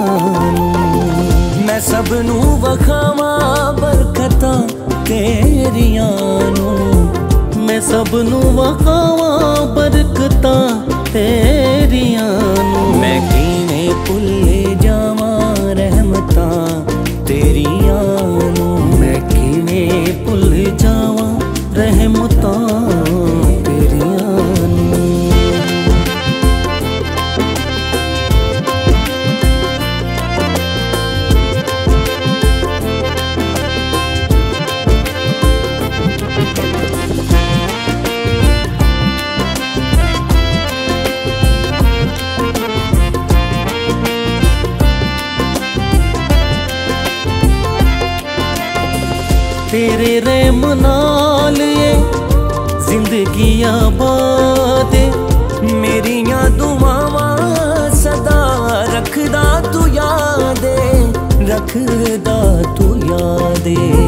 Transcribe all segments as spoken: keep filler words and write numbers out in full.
मैं सबनू वखावा बरकतां तेरियां नू, मैं सबनू वखावा बरकतां तेरियां नू। मैं किवें भुल्ले जावां रहमतां तेरियां नू, मैं किवें भुल जावां रहमतां तेरियां नू। तेरे रहम नाल ये जिंदगी आबाद, मेरियां दुआवां सदा रखदा तू याद, रखदा तू याद।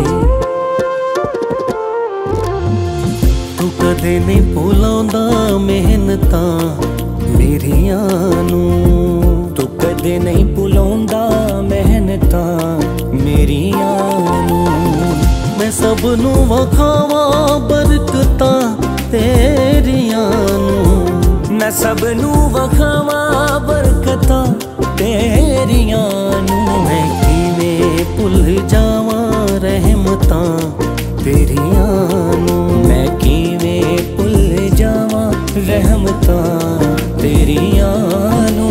तू कदे नहीं भुलांदा मेहनतां मेरियां नू, तू कदे नहीं भुलांदा मेहनतां मेरियां नू। मैं सबनू वखावा बरकतां तेरियां नू, मैं सबनू वखावा बरकतां तेरियां नू। मैं किवें भुल जावां रहमतां तेरियां नू, मैं किवें भुल जावां रहमतां तेरियां नू।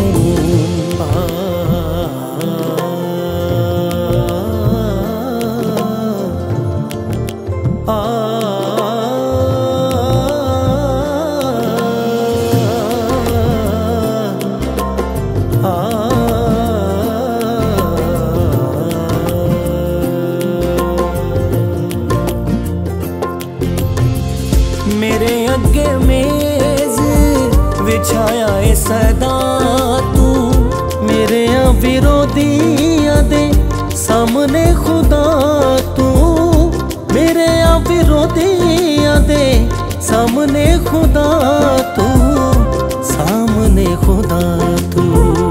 मेरे अगे मेज बिछाया है सदा तू, मेरे विरोधियां दे सामने खुदा तू, मेरे विरोधियां दे सामने खुदा तू, सामने खुदा तू।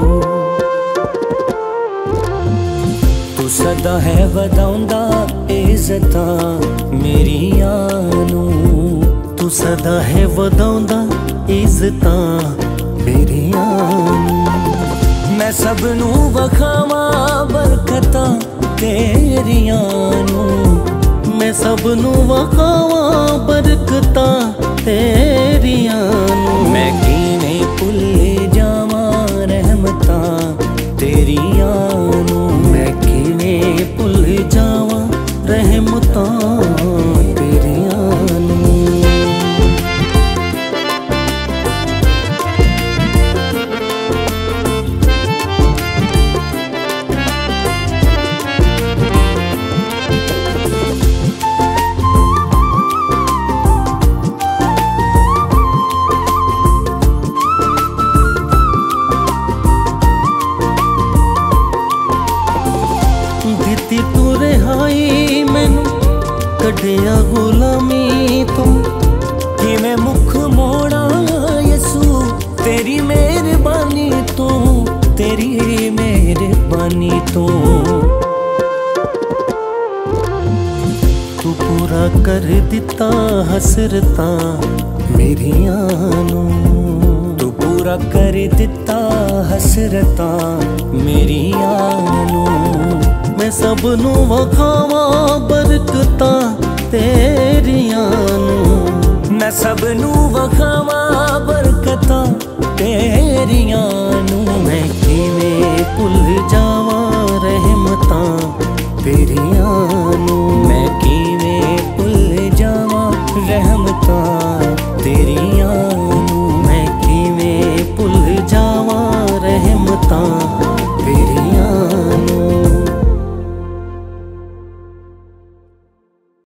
तू सदा है वधाउंदा इज्जतां मेरियां नू, तू सदा है वधाउंदा इज्जतां मेरियां नू। मैं सबनू वखावा बरकतां तेरियां नू, मैं सबनू वखावा बरकतां तेरियां नू। मैं किवें भुल्ले जावां रहमतां तेरियां नू, मैं किवें भुल जावां रहमतां तेरियां नू। दित्ती तू रिहाई मैनू कढ़िया गुलामी तो, किवें मुख मोड़ा यसू तेरी मेहरबानी तो, तेरी मेहरबानी तो। तू पूरा कर दिता हसरतां मेरियां नू, तू पूरा कर दिता हसरतां मेरियां नू। मैं सबनू वखावा बरकतां तेरियां नू, मैं सबनू वखावा बरकतां तेरियां नू। मैं किवें भुल जावां